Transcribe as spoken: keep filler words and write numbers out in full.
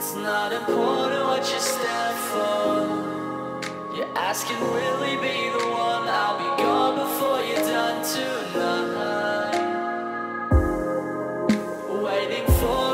It's not important what you stand for. You're asking, will he be the one? I'll be gone before you're done tonight. Waiting for